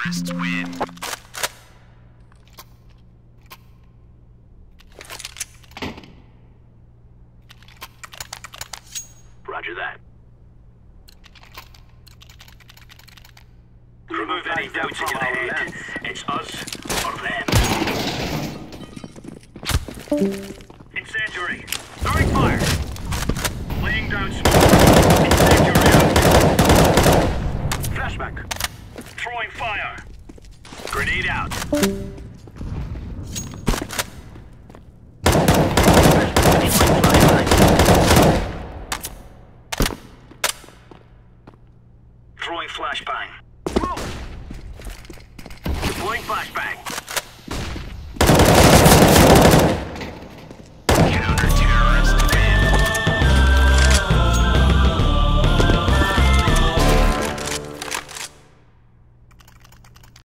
Terrorists win. Roger that. Remove any doubts in your head. It's us or them. Incendiary. Throwing fire. Laying down smoke. Incendiary out. Flashback. Throwing fire. Grenade out. Throwing flashbang. Deploying flashbang.